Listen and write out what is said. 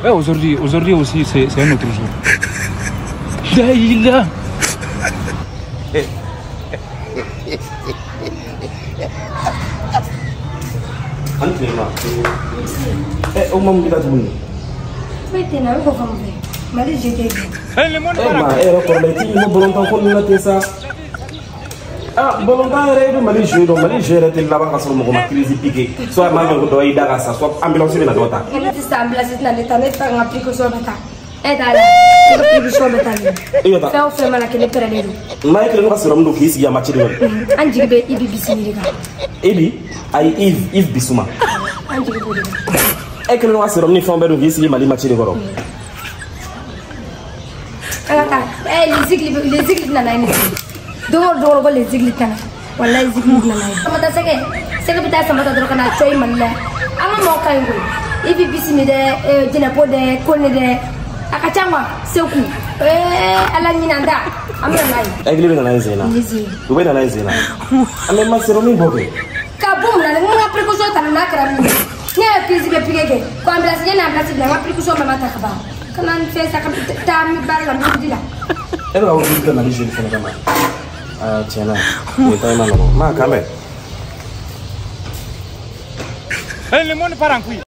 Ouais, aujourd'hui aussi, c'est un autre jour. Daïla. Oh, maman, il a tout. Mais t'es là, vous comprenez. Marie, j'étais. Le monde parle. Ah, volontaire, il m'a dit je vais là-bas sur mon crise piqué. Soit ma mère doit y aller, soit ambulance dans la dota. Elle était ambulance dans l'état, n'est pas un précaution bêta. Et d'aller, précaution bêta. Et on fait mal à quel est perdu. Michael va se rendre ici, il y a match de vol. Anjibé, Ibi Bissimiliga. Ebi, aïe Yves Bissouma. Anjibé. Et que l'on va se rendre une forme de vie, il m'a dit match de vol. Les églises n'en ont pas. Dor les églises kana wallahi églises na lay sama ta sege bita sama ta kana choy malla ama mo kay ngul ibi bisimi de dina po de kone de akachangwa seku ala nyinanda amna lay église na lay zena tu be na lay zena ame masero mi bobe kabum na nga précaution tan na kram ni pisi be pigege ko ambulance na ambulance na précaution mama ta kaba kana fe sa kam ta mi balla mi dila ero awu dita na jeune fena kama tiens là, il est ma quand même. Le monde part en couille.